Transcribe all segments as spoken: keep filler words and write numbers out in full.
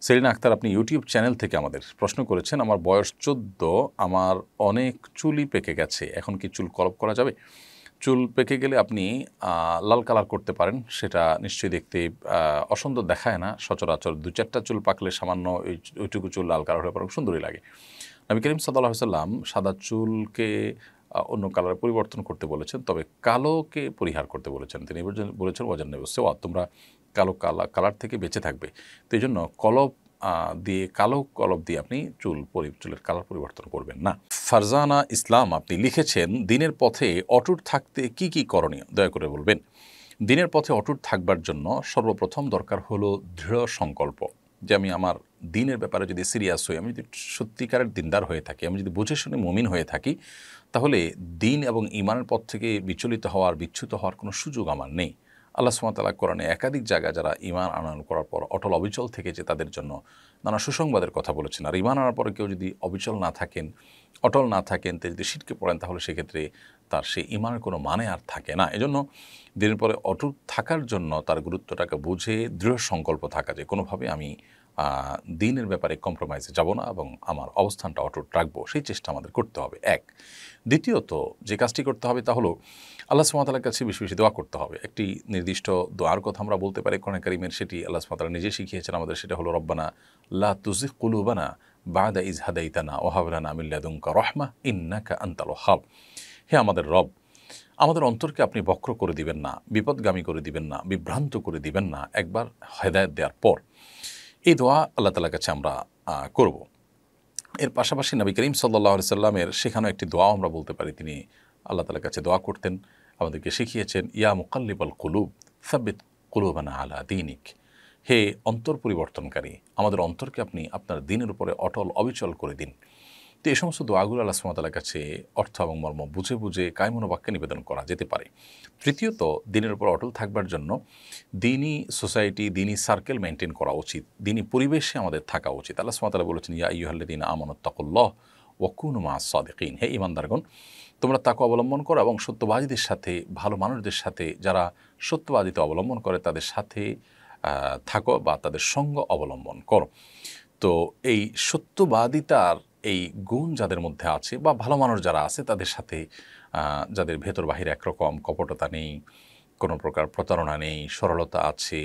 সেলিনা আক্তার, আপনি YouTube channel থেকে আমাদের প্রশ্ন করেছেন, আমার বয়স চোদ্দ, আমার অনেক চুলই পেকে গেছে, এখন কি চুল কলপ করা যাবে? চুল পেকে গেলে আপনি লাল কালার করতে পারেন, সেটা নিশ্চয়ই দেখতে অসুন্দর দেখায় না। সচরাচর দু চারটা চুল পাকলে সামান্য ওই ওইটুকু চুল লাল কালার হয়ে পড়ে সুন্দরই লাগে। নবী করিম সাল্লাল্লাহু আলাইহি সাল্লাম সাদা চুলকে অন্য কালারে পরিবর্তন করতে বলেছেন, তবে কালোকে পরিহার করতে বলেছেন। তিনি বলেছেন ওয়াজান নেবে সেওয়া, তোমরা কালো কালা কালার থেকে বেঁচে থাকবে। তো এই জন্য কলব দিয়ে কালো কলব দিয়ে আপনি চুল পরি চুলের কালার পরিবর্তন করবেন না। ফারজানা ইসলাম, আপনি লিখেছেন দিনের পথে অটুট থাকতে কি কি করণীয় দয়া করে বলবেন। দিনের পথে অটুট থাকবার জন্য সর্বপ্রথম দরকার হলো দৃঢ় সংকল্প, যে আমি আমার দিনের ব্যাপারে যদি সিরিয়াস হই, আমি যদি সত্যিকারের দিনদার হয়ে থাকি, আমি যদি বুঝে শুনে মুমিন হয়ে থাকি, তাহলে দিন এবং ইমানের পথ থেকে বিচলিত হওয়ার বিচ্যুত হওয়ার কোনো সুযোগ আমার নেই। আল্লাহ সুবহানাহু ওয়া তাআলা কোরআনে একাধিক জায়গায় যারা ইমান আনয়ন করার পর অটল অবিচল থেকেছে তাদের জন্য নানা সুসংবাদের কথা বলেছেন। আর ইমান আনার পরে কেউ যদি অবিচল না থাকেন, অটল না থাকেন, তে যদি ছিটকে পড়েন, তাহলে সেক্ষেত্রে তার সেই ইমানের কোনো মানে আর থাকে না। এজন্য দিনের পরে অটুট থাকার জন্য তার গুরুত্বটাকে বুঝে দৃঢ় সংকল্প থাকা, যে কোনোভাবে আমি দিনের ব্যাপারে কম্প্রোমাইজে যাব না এবং আমার অবস্থানটা অটুট রাখবো, সেই চেষ্টা আমাদের করতে হবে এক। দ্বিতীয়ত যে কাজটি করতে হবে তা হলো আল্লাহ সুবহানাহু ওয়া তাআলার কাছে বেশি বেশি দোয়া করতে হবে। একটি নির্দিষ্ট দোয়ার কথা আমরা বলতে পারি কোরআন কারীমের, সেটি আল্লাহ সুবহানাহু ওয়া তাআলা নিজে শিখিয়েছেন আমাদের, সেটা হলো রব্বানা লা তুযিগ কুলুবানা বা'দা ইয হাদাইতানা ওয়া হাব লানা মিন লাদুনকা রাহমাহ ইন্নাকা আনতাল ওয়াহ্হাব। হে আমাদের রব, আমাদের অন্তরকে আপনি বক্র করে দিবেন না, বিপদগামী করে দিবেন না, বিভ্রান্ত করে দিবেন না একবার হেদায়েত দেওয়ার পর। এই দোয়া আল্লাহ তাআলার কাছে আমরা করব। এর পাশাপাশি নবী করিম সাল্লাল্লাহু আলাইহি সাল্লামের শেখানো একটি দোয়াও আমরা বলতে পারি। তিনি আল্লাহ তাআলার কাছে দোয়া করতেন, আমাদেরকে শিখিয়েছেন, ইয়া মুকাল্লিবাল কুলুব সাব্বিত কুলুবানা আলা দীনিক। হে অন্তর পরিবর্তনকারী, আমাদের অন্তরকে আপনি আপনার দিনের উপরে অটল অবিচল করে দিন। তো এই সমস্ত দোয়াগুলো আল্লাহ সুবহানাহু ওয়া তাআলার কাছে অর্থ এবং মর্ম বুঝে বুঝে কায়মনো বাক্যে নিবেদন করা যেতে পারে। তৃতীয়ত, দিনের উপর অটল থাকবার জন্য দিনী সোসাইটি, দিনী সার্কেল মেনটেন করা উচিত, দিনী পরিবেশে আমাদের থাকা উচিত। আল্লাহ সুবহানাহু ওয়া তাআলা বলেছেন, ইয়া আইয়ুহাল্লাযীনা আমানুত্তাকুল্লাহ ওয়া কুনু মাআস সাদিকিন। হে ঈমানদারগণ, তোমরা তাকওয়া অবলম্বন করো এবং সত্যবাদীদের সাথে, ভালো মানুষদের সাথে, যারা সত্যবাদিতা অবলম্বন করে তাদের সাথে থাকো বা তাদের সঙ্গ অবলম্বন করো। তো এই সত্যবাদিতার এই গুণ যাদের মধ্যে আছে বা ভালো মানুষ যারা আছে তাদের সাথে, যাদের ভেতর বাহির একরকম, কপটতা নেই, কোনো প্রকার প্রতারণা নেই, সরলতা আছে,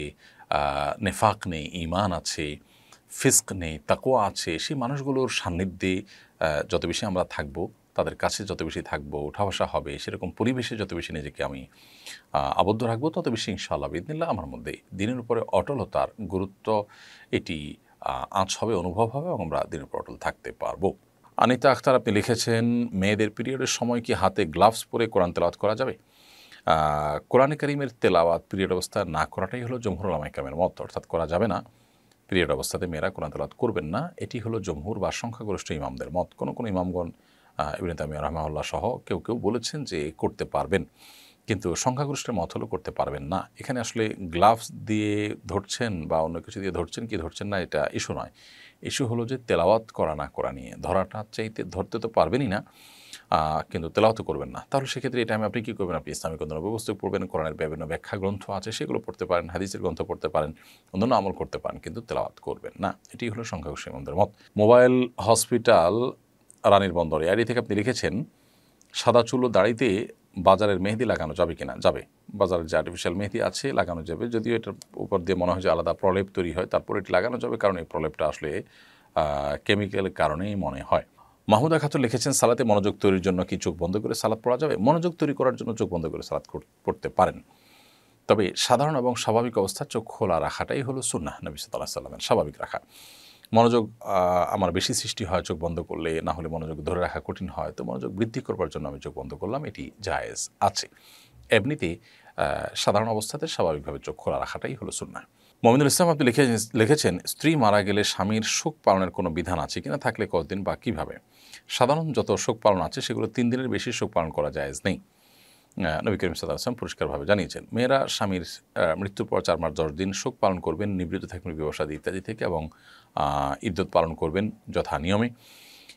নেফাক নেই, ঈমান আছে, ফিস্ক নেই, তাকওয়া আছে, সেই মানুষগুলোর সান্নিধ্যে যত বেশি আমরা থাকব, তাদের কাছে যত বেশি থাকবো, উঠা বসা হবে, সেরকম পরিবেশে যত বেশি নিজেকে আমি আবদ্ধ রাখবো, তত বেশি ইনশাআল্লাহ বিইذনিল্লাহ আমার মধ্যে দিনের উপরে অটলতার গুরুত্ব এটি আঁচ হবে, অনুভব হবে এবং আমরা দিনের উপর অটল থাকতে পারবো। আনিতা আখতার, আপনি লিখেছেন, মেয়েদের পিরিয়ডের সময় কি হাতে গ্লাভস পরে কোরআন তেলাওয়াত করা যাবে? কোরআনে কারীমের তেলাওয়াত পিরিয়ড অবস্থায় না করাটাই হলো জমহুর উলামা ইকরামের মত, অর্থাৎ করা যাবে না, পিরিয়ড অবস্থাতে মেয়েরা কোরআন তেলাওয়াত করবেন না, এটি হলো জমহুর বা সংখ্যাগরিষ্ঠ ইমামদের মত। কোনো কোনো ইমামগণ ইবনে তাইমিয়া রাহিমাহুল্লাহ সহ কেউ কেউ বলেছেন যে করতে পারবেন, কিন্তু সংখ্যাগরিষ্ঠের মত হলো করতে পারবেন না। এখানে আসলে গ্লাভস দিয়ে ধরছেন বা অন্য কিছু দিয়ে ধরছেন কি ধরছেন না, এটা ইস্যু নয়। ইস্যু হলো যে তেলাওয়াত করা না করা নিয়ে। ধরাটা চাইতে ধরতে তো পারবেনই না, কিন্তু তেলাওয়াত করবেন না। তাহলে সেক্ষেত্রে এই টাইমে আপনি কী করবেন? আপনি ইসলামিক অন্যান্য পুস্তক পড়বেন, কোরআনের বিভিন্ন ব্যাখ্যা গ্রন্থ আছে সেগুলো পড়তে পারেন, হাদিসের গ্রন্থ পড়তে পারেন, অন্যান্য আমল করতে পারেন, কিন্তু তেলাওয়াত করবেন না। এটি হলো সংখ্যাগরিষ্ঠ ইমামদের মত। মোবাইল হসপিটাল রানীর বন্দরে আইডি থেকে আপনি লিখেছেন, সাদা চুল ও দাড়িতে বাজারের মেহেদি লাগানো যাবে কিনা? যাবে। বাজারের যে আর্টিফিশিয়াল মেহেদি আছে লাগানো যাবে, যদিও এটার উপর দিয়ে মনে হয় যে আলাদা প্রলেপ তৈরি হয়, তারপর এটি লাগানো যাবে, কারণ এই প্রলেপটা আসলে কেমিক্যালের কারণেই মনে হয়। মাহমুদা খাতুন লিখেছেন, সালাতে মনোযোগ তৈরির জন্য কি চোখ বন্ধ করে সালাত পড়া যাবে? মনোযোগ তৈরি করার জন্য চোখ বন্ধ করে সালাত পড়তে পারেন, তবে সাধারণ এবং স্বাভাবিক অবস্থা চোখ খোলা রাখাটাই হলো সুন্নাহ নবী সাল্লাল্লাহু আলাইহি ওয়াসাল্লামের, স্বাভাবিক রাখা। মনোযোগ আমার বেশি সৃষ্টি হয় চোখ বন্ধ করলে, না হলে মনোযোগ ধরে রাখা কঠিন হয়, তো মনোযোগ বৃদ্ধি করবার জন্য আমি চোখ বন্ধ করলাম, এটি জায়েজ আছে। এমনিতে সাধারণ অবস্থাতে স্বাভাবিকভাবে চোখ খোলা রাখাটাই হলো সুন্নাহ। মোমিনুল ইসলাম, আপনি লিখে লিখেছেন স্ত্রী মারা গেলে স্বামীর শোক পালনের কোনো বিধান আছে কিনা, থাকলে কতদিন বা কীভাবে? সাধারণ যত শোক পালন আছে সেগুলো তিন দিনের বেশি শোক পালন করা জায়েজ নেই। নবী করিম সাল্লাল্লাহু আলাইহি ওয়াসাল্লাম পরিষ্কারভাবে জানিয়েছেন, মেয়েরা স্বামীর মৃত্যুর পর চার মাস দশ দিন শোক পালন করবেন, নিবৃত্ত থাকবেন বিবাসাদি ইত্যাদি থেকে, এবং ইদ্যত পালন করবেন যথা নিয়মে।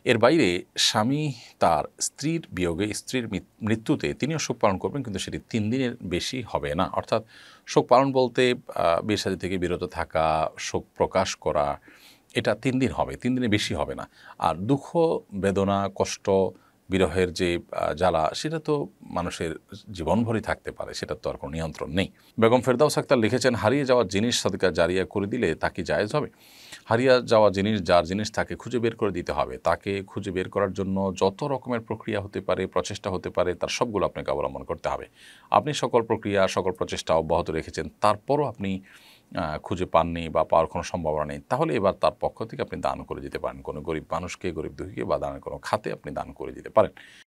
এর বাইরে স্বামী তার স্ত্রীর বিয়োগে, স্ত্রীর মৃত্যুতে তিনিও শোক পালন করবেন, কিন্তু সেটি তিন দিনের বেশি হবে না। অর্থাৎ শোক পালন বলতে বিয়ে শাদী থেকে বিরত থাকা, শোক প্রকাশ করা, এটা তিন দিন হবে, তিন দিনের বেশি হবে না। আর দুঃখ, বেদনা, কষ্ট, বিরহের যে জ্বালা, সেটা তো মানুষের জীবনভরই থাকতে পারে, সেটার তো আর কোনো নিয়ন্ত্রণ নেই। বেগম ফেরদাউস আক্তার লিখেছেন, হারিয়ে যাওয়া জিনিস সাদকা জারিয়া করে দিলে তা কি জায়েজ হবে? হারিয়ে যাওয়া জিনিস, যার জিনিস তাকে খুঁজে বের করে দিতে হবে। তাকে খুঁজে বের করার জন্য যত রকমের প্রক্রিয়া হতে পারে, প্রচেষ্টা হতে পারে, তার সবগুলো আপনাকে অবলম্বন করতে হবে। আপনি সকল প্রক্রিয়া, সকল প্রচেষ্টা অব্যাহত রেখেছেন, তারপরও আপনি খুঁজে পাননি বা পাওয়ার কোনো সম্ভাবনা নেই, তাহলে এবার তার পক্ষ থেকে আপনি দান করে দিতে পারেন। কোনো গরিব মানুষকে, গরিব দুঃখীকে বা দানের কোনো খাতে আপনি দান করে দিতে পারেন।